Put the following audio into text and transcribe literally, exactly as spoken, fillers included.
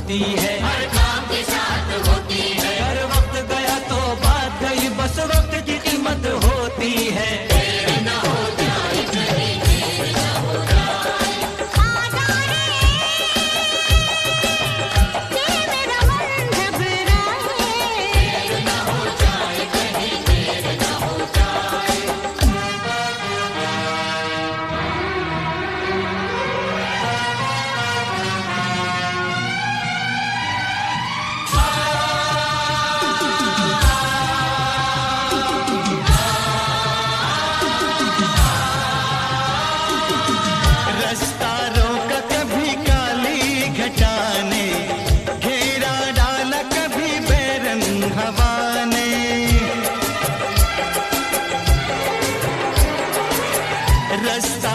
होती है, हर काम के साथ होती है। अगर वक्त गया तो बात गई, बस वक्त की कीमत होती है। देर न हो जाए कहीं, देर न हो जाए। आजा रे ये मेरा मन घबराए। देर न हो जाए कहीं, देर न हो जाए। रास्ता रोका कभी काली घटा ने, घेरा डाला कभी बैरंग हवा ने। रास्ता